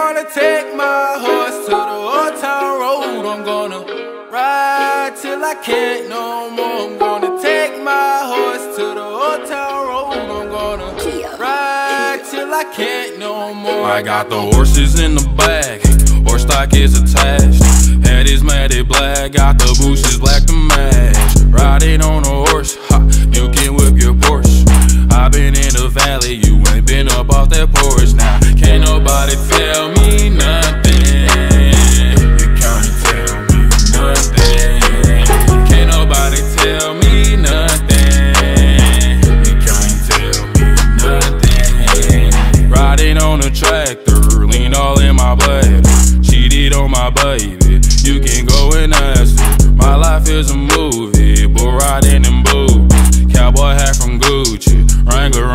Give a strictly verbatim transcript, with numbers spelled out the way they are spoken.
gonna take my horse to the old town road. I'm gonna ride till I can't no more. I'm gonna take my horse to the old town road. I'm gonna ride till I can't no more. I got the horses in the bag, horse stock is attached. Head is matted black, got the bushes black to match. Riding on a horse, ha, you can whip your Porsche. I been in the valley, you ain't been up off that porch. Now, can't nobody tell me nothing. You can't tell me nothing. Can't nobody tell me nothing. You can't tell me nothing. Riding on a tractor, lean all in my blood. Cheated on my baby, you can go and ask her. My life is a movie, bull riding in boots. Cowboy hat from Gucci, Wrangler